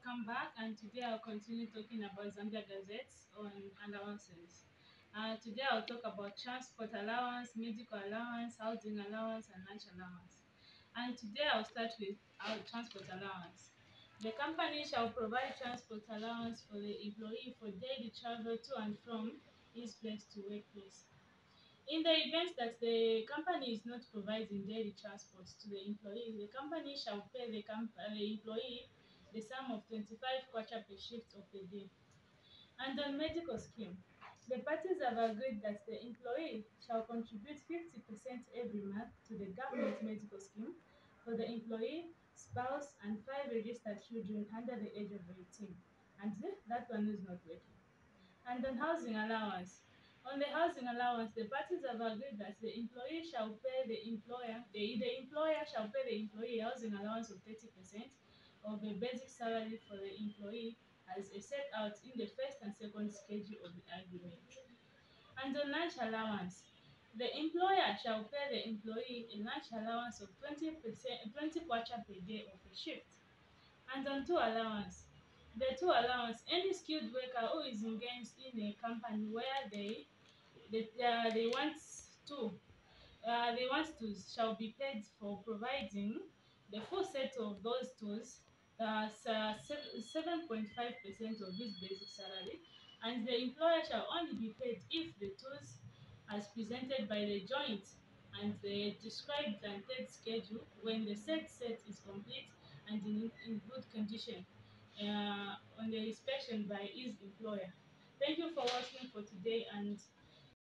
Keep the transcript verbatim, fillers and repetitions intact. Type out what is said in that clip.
welcome back. And today I'll continue talking about Zambia Gazettes on allowances. Uh, today I'll talk about transport allowance, medical allowance, housing allowance, and lunch allowance. And today I'll start with our transport allowance. The company shall provide transport allowance for the employee for daily travel to and from his place to workplace. In the event that the company is not providing daily transport to the employee, the company shall pay the, comp- uh, the employee the sum of twenty-five kwacha per shift of the day. And on medical scheme, the parties have agreed that the employee shall contribute fifty percent every month to the government medical scheme for the employee, spouse, and five registered children under the age of eighteen. And eh, that one is not working. And on housing allowance. On the housing allowance, the parties have agreed that the employee shall pay the employer, the, the employer shall pay the employee housing allowance of thirty percent of the basic salary for the employee as is set out in the first and second schedule of the agreement. And on lunch allowance, the employer shall pay the employee a lunch allowance of twenty percent, twenty kwacha per day of a shift. And on two allowance, the two allowance, any skilled worker who is engaged in a company where they they, uh, they want to uh, they want to shall be paid for providing the full set of those tools, uh, seven point five percent of his basic salary, and the employer shall only be paid if the tools as presented by the joint and the described and paid schedule when the said set is complete and in, in good condition uh, on the inspection by his employer. Thank you for watching for today, and